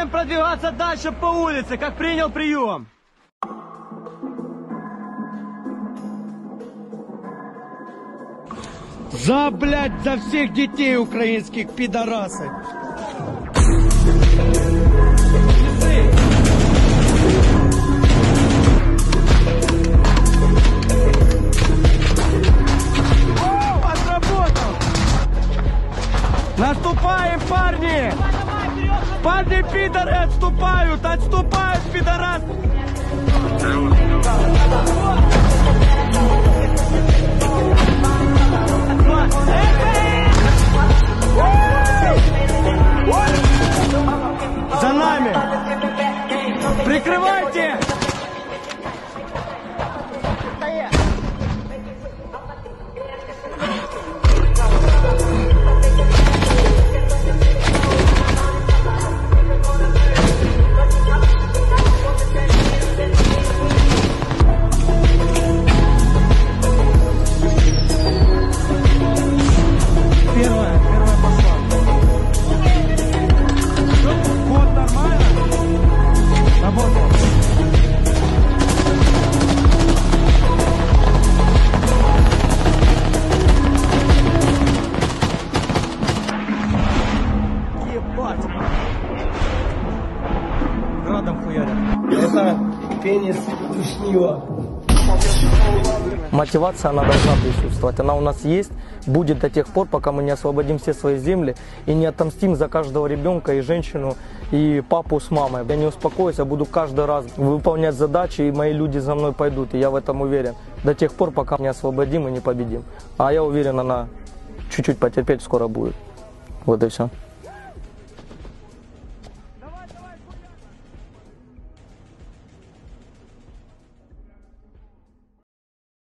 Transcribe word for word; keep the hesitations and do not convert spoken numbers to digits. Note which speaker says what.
Speaker 1: Продолжаем продвигаться дальше по улице, как принял прием.
Speaker 2: За, блядь, за всех детей украинских пидорасов.
Speaker 1: Отработал! Наступаем, парни! Парни, пидоры, отступают! Отступают, пидорас! За нами! Прикрывайте! Первая, первая пошла. Код нормально? Работал. Ебать. Градом хуярят.
Speaker 2: Это пенис Вишнева.
Speaker 3: Мотивация, она должна присутствовать. Она у нас есть, будет до тех пор, пока мы не освободим все свои земли и не отомстим за каждого ребенка и женщину, и папу с мамой. Я не успокоюсь, я буду каждый раз выполнять задачи, и мои люди за мной пойдут, и я в этом уверен. До тех пор, пока не освободим и не победим. А я уверен, она чуть-чуть потерпеть скоро будет. Вот и все.